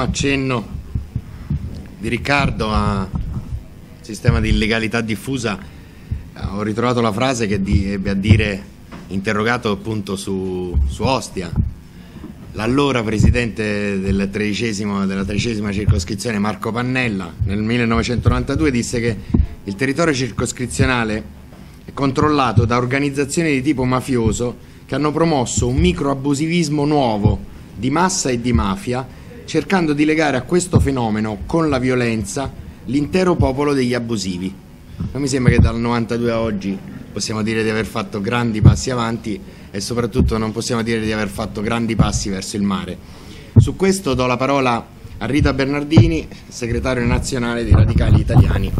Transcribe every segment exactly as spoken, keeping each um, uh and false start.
accenno di Riccardo al sistema di illegalità diffusa, ho ritrovato la frase che di, ebbe a dire, interrogato appunto su, su Ostia, l'allora presidente del tredicesimo, della tredicesima circoscrizione Marco Pannella nel millenovecentonovantadue disse che il territorio circoscrizionale è controllato da organizzazioni di tipo mafioso che hanno promosso un microabusivismo nuovo di massa e di mafia, cercando di legare a questo fenomeno con la violenza l'intero popolo degli abusivi. Non mi sembra che dal novantadue a oggi possiamo dire di aver fatto grandi passi avanti e soprattutto non possiamo dire di aver fatto grandi passi verso il mare. Su questo do la parola a Rita Bernardini, segretario nazionale dei Radicali Italiani.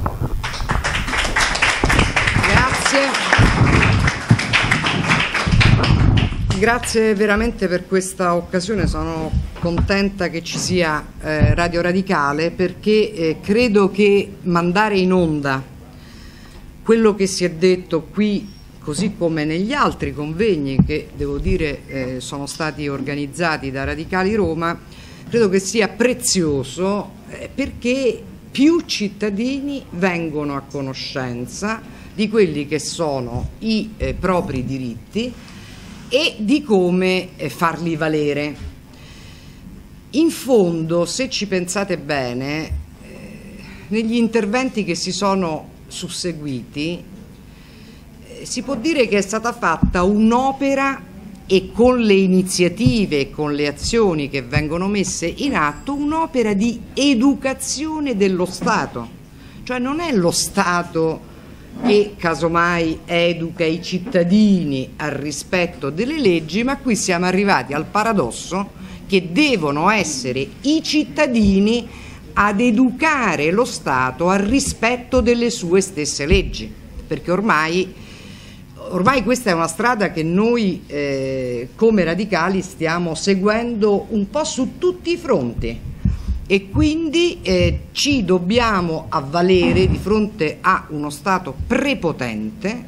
Grazie. Grazie veramente per questa occasione, sono contenta che ci sia eh, Radio Radicale, perché eh, credo che mandare in onda quello che si è detto qui, così come negli altri convegni che devo dire eh, sono stati organizzati da Radicali Roma, credo che sia prezioso eh, perché più cittadini vengono a conoscenza di quelli che sono i eh, propri diritti e di come eh, farli valere. In fondo, se ci pensate bene, eh, negli interventi che si sono susseguiti eh, si può dire che è stata fatta un'opera, e con le iniziative e con le azioni che vengono messe in atto, un'opera di educazione dello Stato. Cioè non è lo Stato che casomai educa i cittadini al rispetto delle leggi, ma qui siamo arrivati al paradosso che devono essere i cittadini ad educare lo Stato al rispetto delle sue stesse leggi, perché ormai, ormai questa è una strada che noi eh, come radicali stiamo seguendo un po' su tutti i fronti. E quindi eh, ci dobbiamo avvalere di fronte a uno Stato prepotente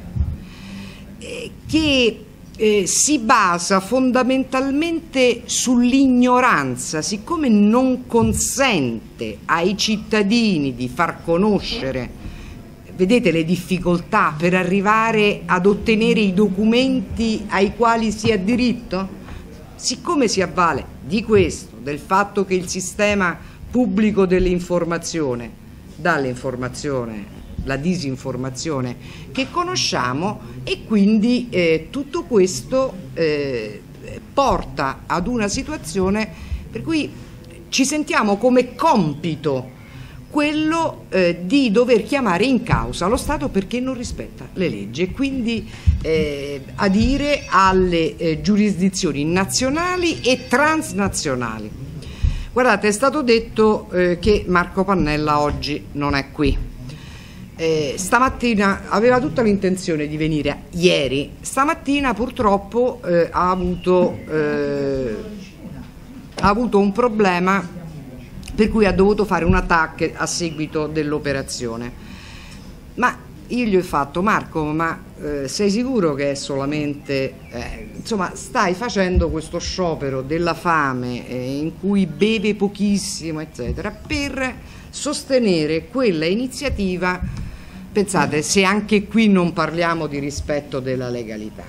eh, che eh, si basa fondamentalmente sull'ignoranza, siccome non consente ai cittadini di far conoscere, vedete, le difficoltà per arrivare ad ottenere i documenti ai quali si ha diritto. Siccome si avvale di questo, del fatto che il sistema pubblico dell'informazione dà l'informazione, la disinformazione che conosciamo, e quindi eh, tutto questo eh, porta ad una situazione per cui ci sentiamo come compito quello eh, di dover chiamare in causa lo Stato perché non rispetta le leggi, e quindi eh, adire alle eh, giurisdizioni nazionali e transnazionali. Guardate, è stato detto eh, che Marco Pannella oggi non è qui. Eh, stamattina aveva tutta l'intenzione di venire ieri, stamattina purtroppo eh, ha avuto, eh, ha avuto un problema per cui ha dovuto fare un attacco a seguito dell'operazione. Ma io gli ho fatto: Marco, ma eh, sei sicuro che è solamente, eh, insomma, stai facendo questo sciopero della fame eh, in cui beve pochissimo, eccetera, per sostenere quella iniziativa? Pensate, se anche qui non parliamo di rispetto della legalità.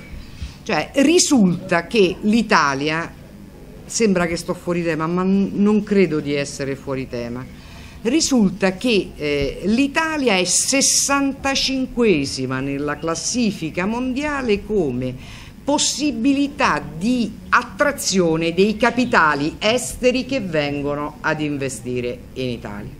Cioè, risulta che l'Italia, sembra che sto fuori tema, ma non credo di essere fuori tema. Risulta che eh, l'Italia è sessantacinquesima nella classifica mondiale come possibilità di attrazione dei capitali esteri che vengono ad investire in Italia.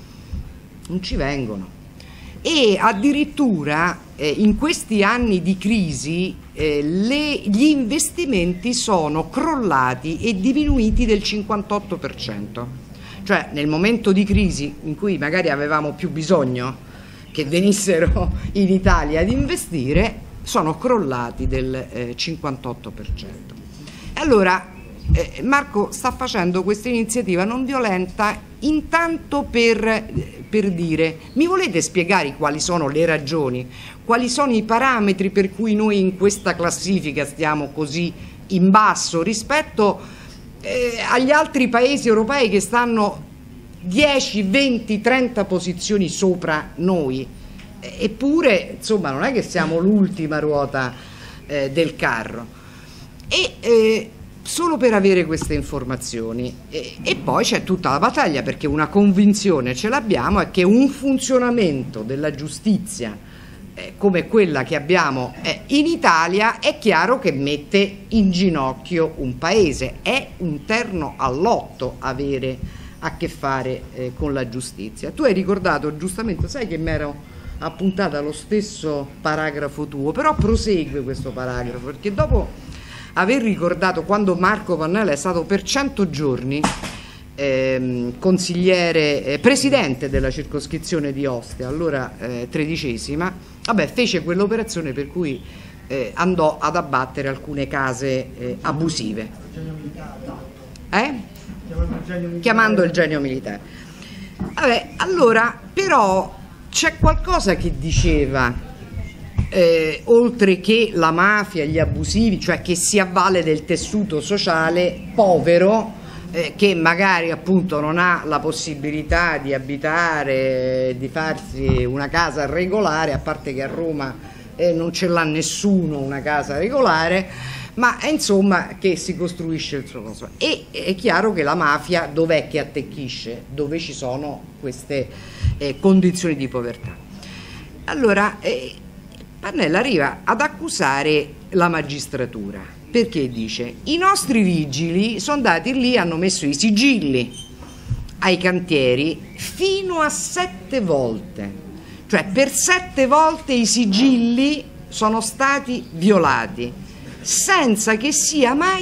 Non ci vengono. E addirittura eh, in questi anni di crisi eh, le, gli investimenti sono crollati e diminuiti del cinquantotto per cento. Cioè, nel momento di crisi in cui magari avevamo più bisogno che venissero in Italia ad investire, sono crollati del eh, cinquantotto per cento. E allora eh, Marco sta facendo questa iniziativa non violenta intanto per, per dire: mi volete spiegare quali sono le ragioni, quali sono i parametri per cui noi in questa classifica stiamo così in basso rispetto eh, agli altri paesi europei che stanno dieci, venti, trenta posizioni sopra noi, eppure insomma non è che siamo l'ultima ruota eh, del carro. E eh, solo per avere queste informazioni e, e poi c'è tutta la battaglia, perché una convinzione ce l'abbiamo, è che un funzionamento della giustizia eh, come quella che abbiamo eh, in Italia è chiaro che mette in ginocchio un paese, è un terno al lotto avere a che fare eh, con la giustizia. Tu hai ricordato giustamente, sai che mi ero appuntata lo stesso paragrafo tuo, però prosegue questo paragrafo, perché dopo aver ricordato quando Marco Pannella è stato per cento giorni ehm, consigliere, eh, presidente della circoscrizione di Ostia, allora eh, tredicesima, vabbè, fece quell'operazione per cui eh, andò ad abbattere alcune case eh, abusive. Eh? Chiamando il genio militare. Vabbè, allora, però c'è qualcosa che diceva, eh, oltre che la mafia, gli abusivi, cioè che si avvale del tessuto sociale povero, eh, che magari appunto non ha la possibilità di abitare, di farsi una casa regolare, a parte che a Roma eh, non ce l'ha nessuno una casa regolare, ma è insomma che si costruisce il suo consumo. E è chiaro che la mafia dov'è che attecchisce? Dove ci sono queste eh, condizioni di povertà. Allora eh, Pannella arriva ad accusare la magistratura, perché dice: i nostri vigili sono andati lì, hanno messo i sigilli ai cantieri fino a sette volte, cioè per sette volte i sigilli sono stati violati senza che sia mai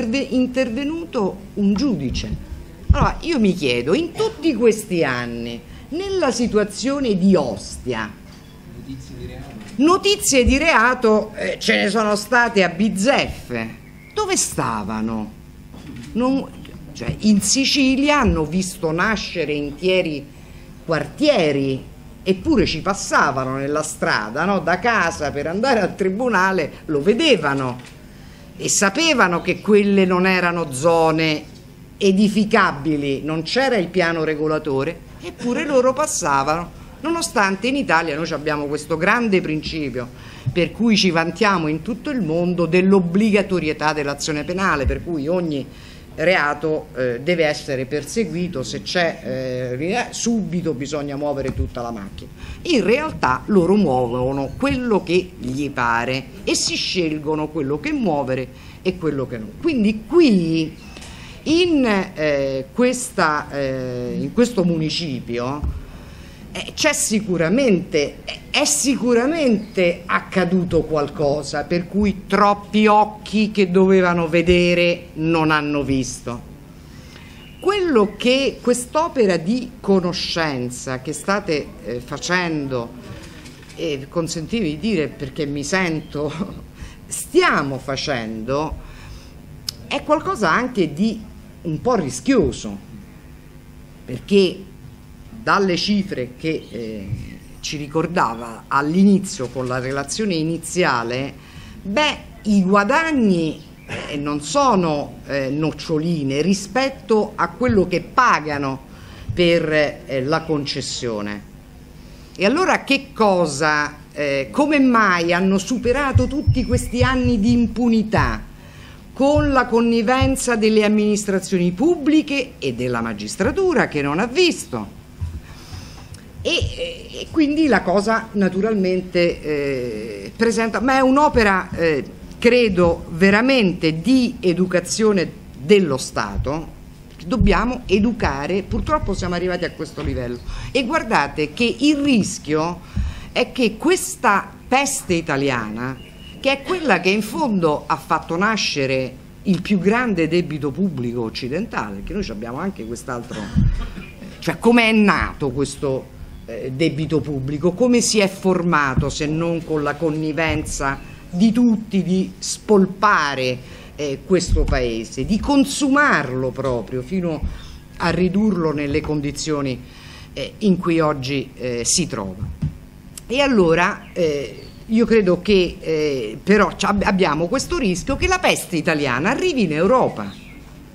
intervenuto un giudice. Allora io mi chiedo, in tutti questi anni, nella situazione di Ostia, notizie di reato, notizie di reato eh, ce ne sono state a bizzeffe. Dove stavano? Non, cioè, in Sicilia hanno visto nascere interi quartieri, eppure ci passavano nella strada, no? Da casa per andare al tribunale lo vedevano e sapevano che quelle non erano zone edificabili, non c'era il piano regolatore, eppure loro passavano, nonostante in Italia noi abbiamo questo grande principio per cui ci vantiamo in tutto il mondo dell'obbligatorietà dell'azione penale, per cui ogni reato eh, deve essere perseguito, se c'è eh, subito bisogna muovere tutta la macchina. In realtà loro muovono quello che gli pare e si scelgono quello che muovere e quello che no. Quindi qui in, eh, questa, eh, in questo municipio eh, c'è sicuramente, è sicuramente accaduto qualcosa per cui troppi occhi che dovevano vedere non hanno visto. Quello che quest'opera di conoscenza che state eh, facendo, e consentimi di dire perché mi sento, stiamo facendo, è qualcosa anche di un po' rischioso, perché dalle cifre che eh, ci ricordava all'inizio con la relazione iniziale, beh, i guadagni eh, non sono eh, noccioline rispetto a quello che pagano per eh, la concessione. E allora che cosa, eh, come mai hanno superato tutti questi anni di impunità con la connivenza delle amministrazioni pubbliche e della magistratura che non ha visto? E, e quindi la cosa naturalmente eh, presenta, ma è un'opera eh, credo veramente di educazione dello Stato. Dobbiamo educare, purtroppo siamo arrivati a questo livello e guardate che il rischio è che questa peste italiana, che è quella che in fondo ha fatto nascere il più grande debito pubblico occidentale, perché noi abbiamo anche quest'altro, cioè come è nato questo debito pubblico, come si è formato se non con la connivenza di tutti di spolpare eh, questo paese, di consumarlo proprio fino a ridurlo nelle condizioni eh, in cui oggi eh, si trova. E allora eh, io credo che eh, però abbiamo questo rischio che la peste italiana arrivi in Europa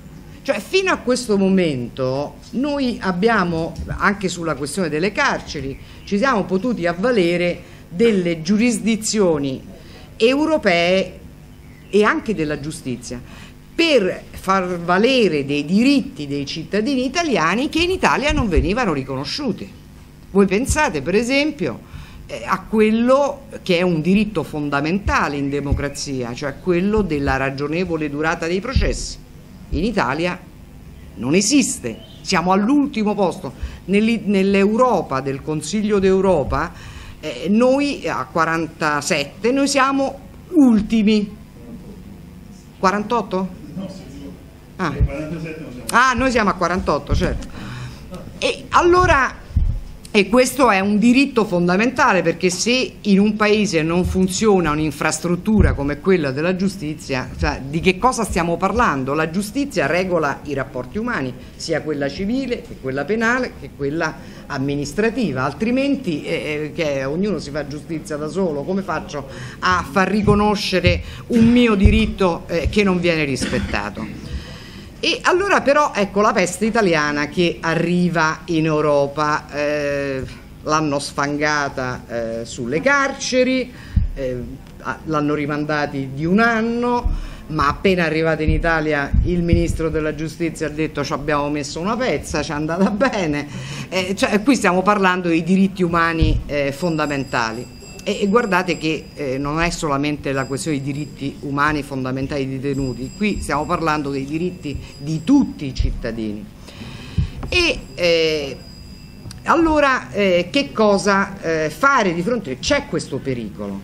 Cioè, fino a questo momento noi abbiamo, anche sulla questione delle carceri, ci siamo potuti avvalere delle giurisdizioni europee e anche della giustizia per far valere dei diritti dei cittadini italiani che in Italia non venivano riconosciuti. Voi pensate per esempio eh, a quello che è un diritto fondamentale in democrazia, cioè quello della ragionevole durata dei processi. In Italia non esiste, siamo all'ultimo posto nell'Europa, del Consiglio d'Europa, eh, noi a quarantasette, noi siamo ultimi. quarantotto? Ah. ah, noi siamo a quarantotto, certo. E allora, e questo è un diritto fondamentale, perché se in un paese non funziona un'infrastruttura come quella della giustizia, cioè, di che cosa stiamo parlando? La giustizia regola i rapporti umani, sia quella civile che quella penale che quella amministrativa, altrimenti eh, che ognuno si fa giustizia da solo, come faccio a far riconoscere un mio diritto eh, che non viene rispettato? E allora però ecco la peste italiana che arriva in Europa, eh, l'hanno sfangata eh, sulle carceri, eh, l'hanno rimandati di un anno, ma appena arrivata in Italia il ministro della giustizia ha detto ci abbiamo messo una pezza, ci è andata bene, eh, cioè, qui stiamo parlando dei diritti umani eh, fondamentali. E guardate che eh, non è solamente la questione dei diritti umani fondamentali dei detenuti, qui stiamo parlando dei diritti di tutti i cittadini. E eh, allora eh, che cosa eh, fare di fronte? C'è questo pericolo,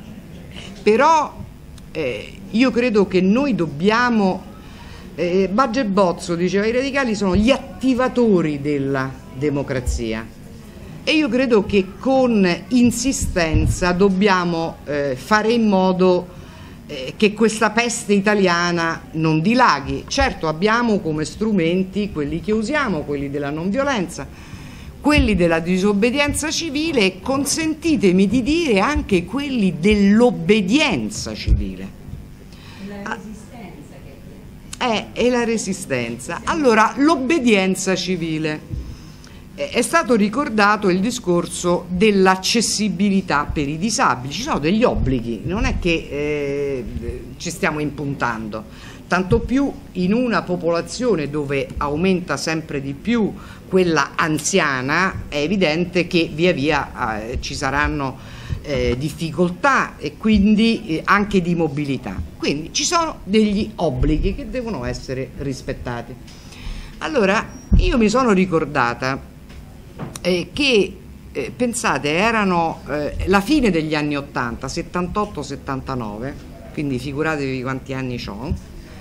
però eh, io credo che noi dobbiamo, eh, Baget Bozzo diceva i radicali sono gli attivatori della democrazia. E io credo che con insistenza dobbiamo eh, fare in modo eh, che questa peste italiana non dilaghi. Certo, abbiamo come strumenti quelli che usiamo, quelli della non violenza, quelli della disobbedienza civile e, consentitemi di dire, anche quelli dell'obbedienza civile. La resistenza che è. Eh, è la resistenza. Allora, l'obbedienza civile. È stato ricordato il discorso dell'accessibilità per i disabili, ci sono degli obblighi, non è che eh, ci stiamo impuntando, tanto più in una popolazione dove aumenta sempre di più quella anziana, è evidente che via via eh, ci saranno eh, difficoltà e quindi eh, anche di mobilità, quindi ci sono degli obblighi che devono essere rispettati. Allora io mi sono ricordata Eh, che eh, pensate erano eh, la fine degli anni ottanta, settantotto settantanove, quindi figuratevi quanti anni ho,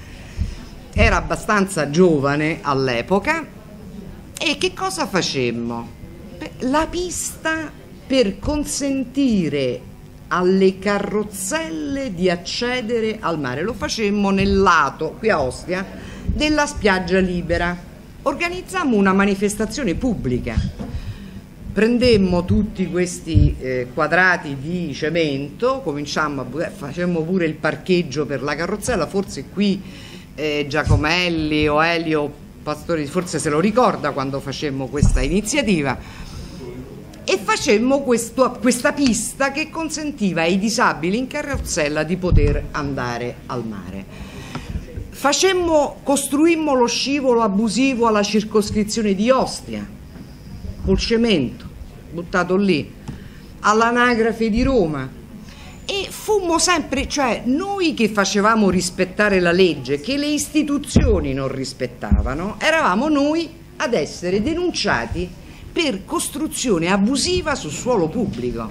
era abbastanza giovane all'epoca. E che cosa facemmo? La pista per consentire alle carrozzelle di accedere al mare, lo facemmo nel lato, qui a Ostia, della spiaggia libera. Organizzammo una manifestazione pubblica, prendemmo tutti questi eh, quadrati di cemento, cominciamo a, eh, facemmo pure il parcheggio per la carrozzella, forse qui eh, Giacomelli o Elio Pastori forse se lo ricorda quando facemmo questa iniziativa, e facemmo questo, questa pista che consentiva ai disabili in carrozzella di poter andare al mare. Facemmo, costruimmo lo scivolo abusivo alla circoscrizione di Ostia, col cemento, buttato lì, all'anagrafe di Roma. E fummo sempre, cioè noi che facevamo rispettare la legge, che le istituzioni non rispettavano, eravamo noi ad essere denunciati per costruzione abusiva sul suolo pubblico.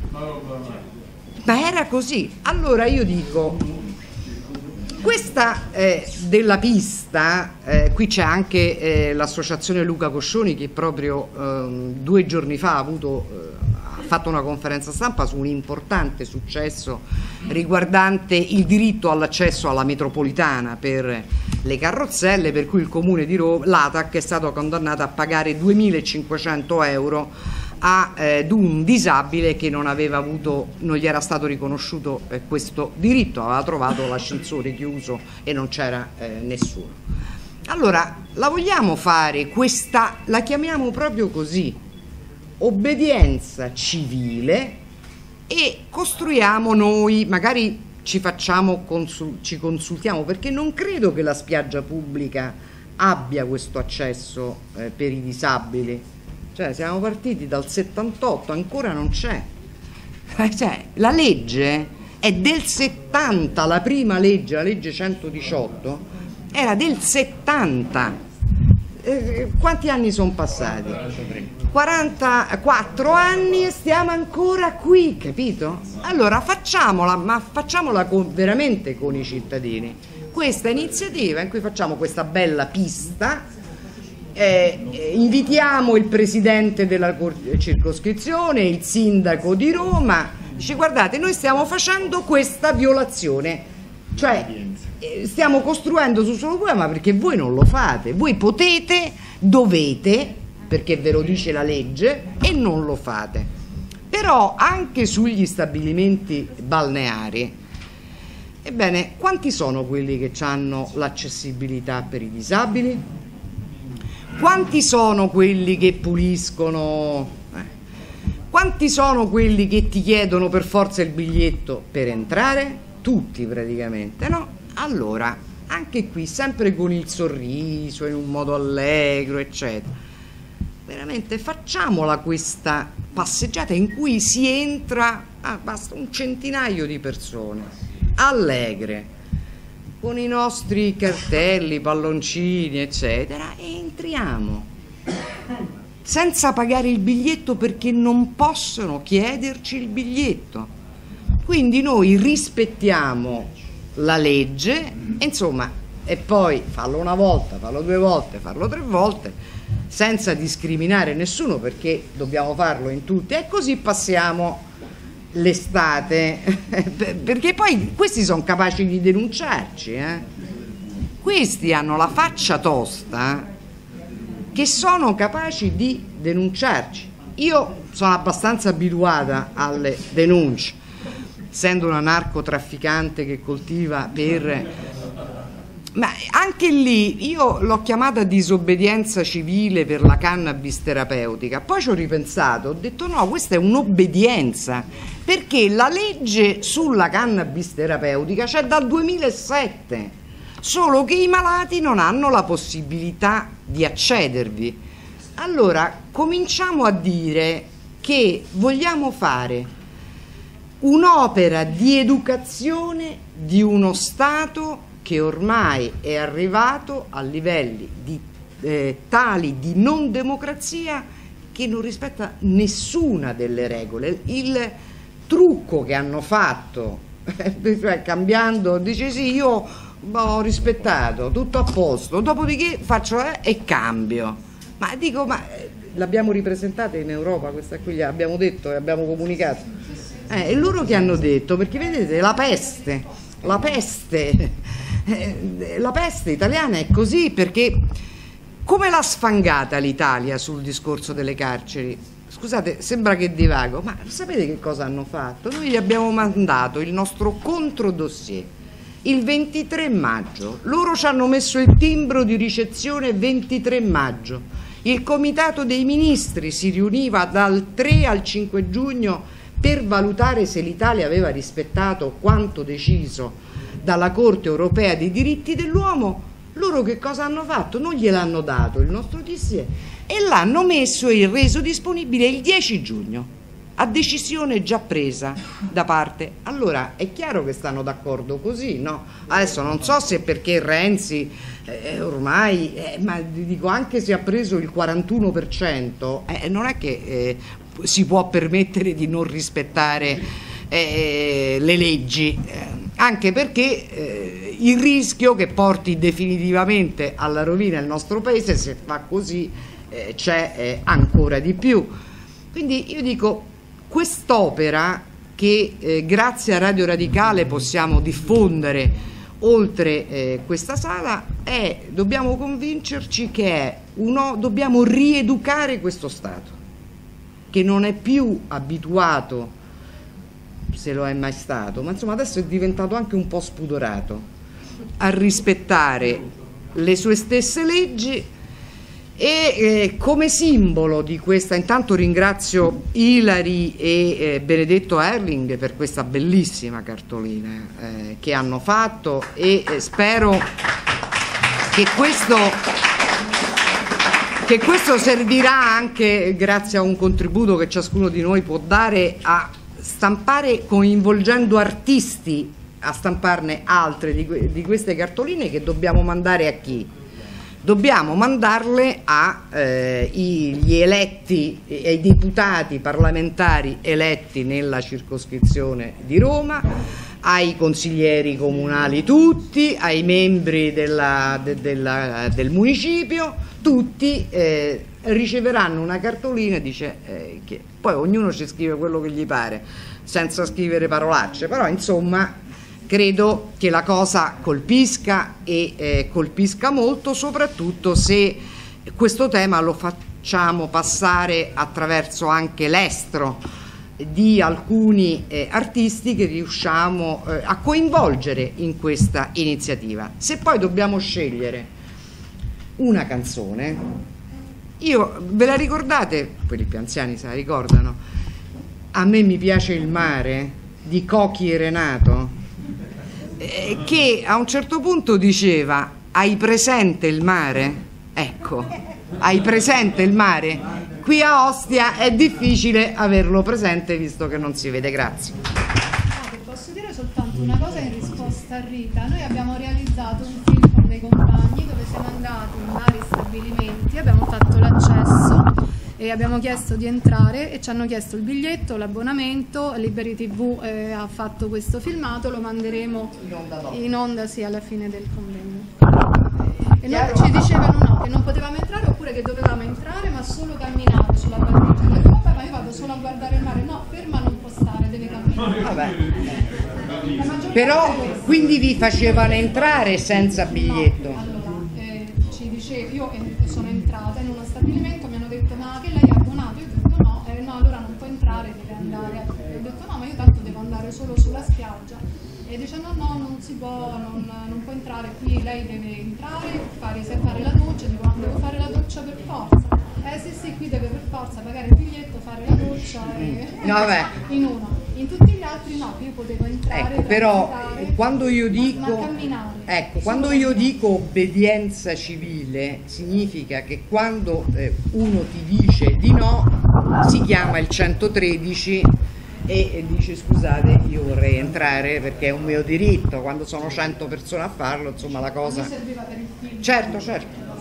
Ma era così. Allora io dico... Questa eh, della pista, eh, qui c'è anche eh, l'associazione Luca Coscioni che proprio eh, due giorni fa ha, avuto, eh, ha fatto una conferenza stampa su un importante successo riguardante il diritto all'accesso alla metropolitana per le carrozzelle, per cui il comune di Roma, l'A T A C, è stato condannato a pagare duemilacinquecento euro ad un disabile che non aveva avuto, non gli era stato riconosciuto eh, questo diritto, aveva trovato l'ascensore chiuso e non c'era eh, nessuno. Allora, la vogliamo fare questa, la chiamiamo proprio così, obbedienza civile, e costruiamo noi, magari ci facciamo, consul, ci consultiamo, perché non credo che la spiaggia pubblica abbia questo accesso eh, per i disabili. Cioè, siamo partiti dal settantotto, ancora non c'è. Cioè, la legge è del settanta, la prima legge, la legge centodiciotto, era del settanta. Eh, quanti anni sono passati? quarantaquattro anni e stiamo ancora qui, capito? Allora facciamola, ma facciamola con, veramente con i cittadini. Questa iniziativa in cui facciamo questa bella pista, eh, invitiamo il presidente della circoscrizione, il sindaco di Roma, dice: guardate, noi stiamo facendo questa violazione, cioè eh, stiamo costruendo sul suolo pubblico, ma perché voi non lo fate, voi potete, dovete, perché ve lo dice la legge, e non lo fate. Però anche sugli stabilimenti balneari, ebbene, quanti sono quelli che hanno l'accessibilità per i disabili? Quanti sono quelli che puliscono? Eh. Quanti sono quelli che ti chiedono per forza il biglietto per entrare? Tutti praticamente, no? Allora, anche qui, sempre con il sorriso, in un modo allegro, eccetera. Veramente facciamola questa passeggiata in cui si entra, ah, basta un centinaio di persone, allegre, con i nostri cartelli, palloncini, eccetera, e entriamo senza pagare il biglietto, perché non possono chiederci il biglietto. Quindi noi rispettiamo la legge, insomma, e poi farlo una volta, farlo due volte, farlo tre volte, senza discriminare nessuno, perché dobbiamo farlo in tutti, e così passiamo l'estate, perché poi questi sono capaci di denunciarci, eh? Questi hanno la faccia tosta, che sono capaci di denunciarci. Io sono abbastanza abituata alle denunce, essendo una narcotrafficante che coltiva per... Ma anche lì io l'ho chiamata disobbedienza civile per la cannabis terapeutica, poi ci ho ripensato, ho detto no, questa è un'obbedienza, perché la legge sulla cannabis terapeutica c'è dal duemilasette, solo che i malati non hanno la possibilità di accedervi. Allora cominciamo a dire che vogliamo fare un'opera di educazione di uno Stato che ormai è arrivato a livelli di, eh, tali di non democrazia, che non rispetta nessuna delle regole. Il trucco che hanno fatto, cioè cambiando, dice sì, io ho rispettato, tutto a posto, dopodiché faccio eh, e cambio. Ma dico, ma eh, l'abbiamo ripresentata in Europa questa qui, abbiamo detto e abbiamo comunicato. Eh, e loro che hanno detto? Perché vedete, la peste, la peste... la peste italiana è così, perché come l'ha sfangata l'Italia sul discorso delle carceri? Scusate, sembra che divago, ma sapete che cosa hanno fatto? Noi gli abbiamo mandato il nostro controdossier il ventitré maggio, loro ci hanno messo il timbro di ricezione ventitré maggio, il comitato dei ministri si riuniva dal tre al cinque giugno per valutare se l'Italia aveva rispettato quanto deciso dalla Corte Europea dei diritti dell'uomo. Loro che cosa hanno fatto? Non gliel'hanno dato il nostro dossier e l'hanno messo e reso disponibile il dieci giugno, a decisione già presa da parte. Allora è chiaro che stanno d'accordo così, no? Adesso non so se perché Renzi eh, ormai, eh, ma dico, anche se ha preso il quarantuno per cento, eh, non è che eh, si può permettere di non rispettare eh, le leggi. Eh, anche perché eh, il rischio che porti definitivamente alla rovina il nostro paese, se fa così, eh, c'è eh, ancora di più. Quindi io dico, quest'opera che eh, grazie a Radio Radicale possiamo diffondere oltre eh, questa sala, è, dobbiamo convincerci che è uno, dobbiamo rieducare questo Stato, che non è più abituato, se lo è mai stato, ma insomma adesso è diventato anche un po' spudorato a rispettare le sue stesse leggi. E eh, come simbolo di questa, intanto ringrazio Ilari e eh, Benedetto Erling per questa bellissima cartolina eh, che hanno fatto, e eh, spero che questo, che questo servirà anche, grazie a un contributo che ciascuno di noi può dare, a stampare, coinvolgendo artisti, a stamparne altre di, di queste cartoline, che dobbiamo mandare a chi? Dobbiamo mandarle agli eh, eletti, ai deputati parlamentari eletti nella circoscrizione di Roma, ai consiglieri comunali tutti, ai membri della, de, della, del municipio, tutti eh, riceveranno una cartolina, dice, eh, che poi ognuno ci scrive quello che gli pare, senza scrivere parolacce, però insomma credo che la cosa colpisca, e eh, colpisca molto, soprattutto se questo tema lo facciamo passare attraverso anche l'estro di alcuni eh, artisti che riusciamo eh, a coinvolgere in questa iniziativa. Se poi dobbiamo scegliere una canzone, io, ve la ricordate? Quelli più anziani se la ricordano, A me mi piace il mare, di Cocchi e Renato, che a un certo punto diceva: hai presente il mare? Ecco, hai presente il mare? Qui a Ostia è difficile averlo presente visto che non si vede. Grazie. Posso dire soltanto una cosa in risposta a Rita? Noi abbiamo realizzato un film con dei compagni dove siamo andati in vari stabilimenti, abbiamo fatto l'accesso e abbiamo chiesto di entrare e ci hanno chiesto il biglietto, l'abbonamento. Liberi tivù eh, ha fatto questo filmato, lo manderemo in onda, no. in onda sì, alla fine del convegno. E noi ci dicevano no, che non potevamo entrare, oppure che dovevamo entrare ma solo camminare sulla barriera. Ho detto, vabbè, ma io vado solo a guardare il mare. No, ferma non può stare, deve camminare. Vabbè. Però quindi vi facevano entrare senza biglietto? No, allora, eh, ci dicevo, io sono entrata in uno stabilimento, mi hanno detto: ma che lei è abbonato? Io ho detto no, eh, no, allora non può entrare, deve andare. Ho detto no, ma io tanto devo andare solo sulla spiaggia. E dice no, no, non si può, non, non può entrare qui, lei deve entrare, fare, fare la doccia. Dico, devo fare la doccia per forza. Eh sì sì, qui deve per forza pagare il biglietto, fare la doccia e... no, vabbè. in uno. In tutti gli altri no, io potevo entrare. Ecco, però quando io dico, ma, ma camminare. Ecco, quando io dico obbedienza civile, significa che quando eh, uno ti dice di no, si chiama il centotredici e, e dice: scusate, io vorrei entrare perché è un mio diritto. Quando sono cento persone a farlo, insomma la cosa... Mi serviva per il film. Certo, certo.